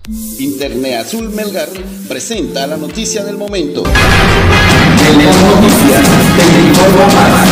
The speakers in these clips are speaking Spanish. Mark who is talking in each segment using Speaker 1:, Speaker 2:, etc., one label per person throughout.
Speaker 1: Internet Azul Melgar presenta la noticia del momento.
Speaker 2: Melgar Noticias, te informa más.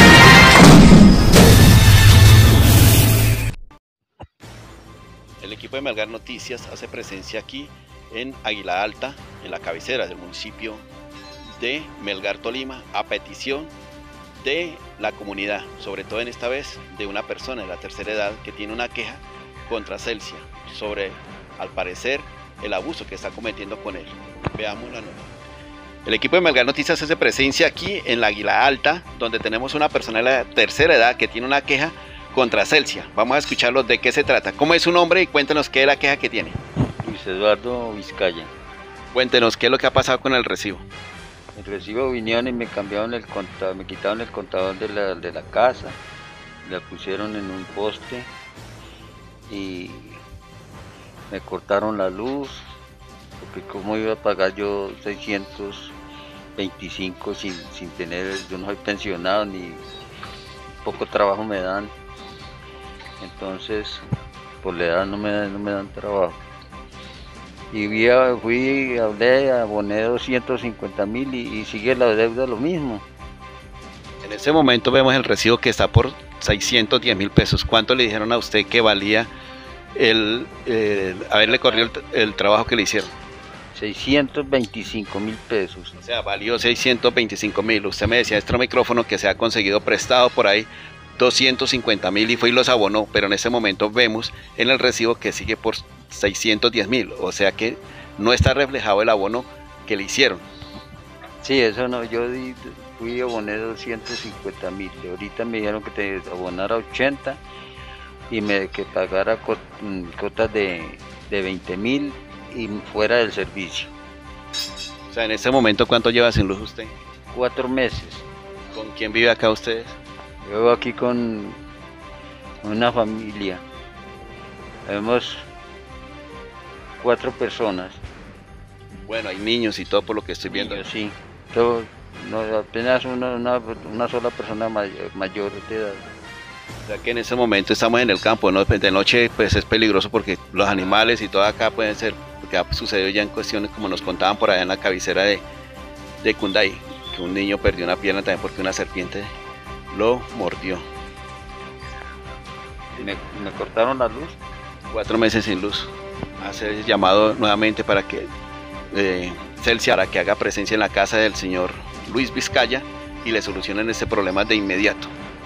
Speaker 3: El equipo de Melgar Noticias hace presencia aquí en Águila Alta, en la cabecera del municipio de Melgar, Tolima, a petición de la comunidad, sobre todo en esta vez de una persona de la tercera edad que tiene una queja contra Celsia sobre, al parecer, el abuso que está cometiendo con él. Veamos la nota. El equipo de Melgar Noticias hace presencia aquí en la Águila Alta, donde tenemos una persona de la tercera edad que tiene una queja contra Celsia. Vamos a escucharlo de qué se trata. ¿Cómo es su nombre y cuéntenos qué es la queja que tiene?
Speaker 4: Luis Eduardo Vizcaya.
Speaker 3: Cuéntenos qué es lo que ha pasado con el recibo.
Speaker 4: El recibo vinieron y me cambiaron el contador, me quitaron el contador de la casa, la pusieron en un poste y me cortaron la luz, porque cómo iba a pagar yo 625 sin tener, yo no soy pensionado ni poco trabajo me dan, entonces por la edad no me dan trabajo. Y fui, hablé, aboné 250.000 y sigue la deuda lo mismo.
Speaker 3: En este momento vemos el recibo que está por 610.000 pesos. ¿Cuánto le dijeron a usted que valía haberle corrido el trabajo que le hicieron?
Speaker 4: 625.000 pesos.
Speaker 3: O sea, valió 625.000. Usted me decía este micrófono que se ha conseguido prestado por ahí 250.000 y fue y los abonó, pero en este momento vemos en el recibo que sigue por 610.000, o sea que no está reflejado el abono que le hicieron.
Speaker 4: Sí, eso no, yo fui y aboné 250.000, ahorita me dijeron que te abonara 80 y que pagara cuotas de 20.000 y fuera del servicio.
Speaker 3: O sea, en este momento, ¿cuánto lleva sin luz usted?
Speaker 4: 4 meses.
Speaker 3: ¿Con quién vive acá ustedes?
Speaker 4: Yo vivo aquí con una familia, vemos 4 personas.
Speaker 3: Bueno, hay niños y todo por lo que estoy viendo.
Speaker 4: Niños, sí, todo, no, apenas una sola persona mayor de edad.
Speaker 3: O sea que en ese momento estamos en el campo, ¿no? De noche pues es peligroso porque los animales y todo acá pueden ser, porque ha sucedido ya en cuestiones como nos contaban por allá en la cabecera de Cunday, que un niño perdió una pierna también porque una serpiente lo mordió.
Speaker 4: Me cortaron la luz.
Speaker 3: 4 meses sin luz. Hace llamado nuevamente para que Celsia, para que haga presencia en la casa del señor Luis Vizcaya y le solucionen este problema de inmediato.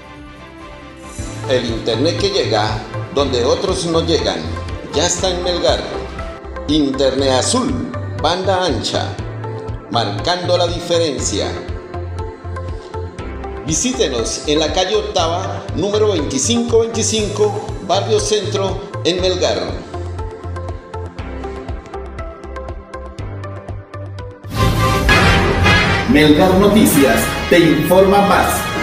Speaker 1: El internet que llega donde otros no llegan, ya está en Melgar. Internet Azul, banda ancha, marcando la diferencia. Visítenos en la calle Octava, número 2525, Barrio Centro, en Melgar.
Speaker 2: Melgar Noticias, te informa más.